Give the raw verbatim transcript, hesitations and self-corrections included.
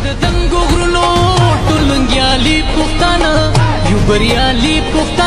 د دنګو غرونو ټول منګیالي پښتانه یو بریالي پښتانه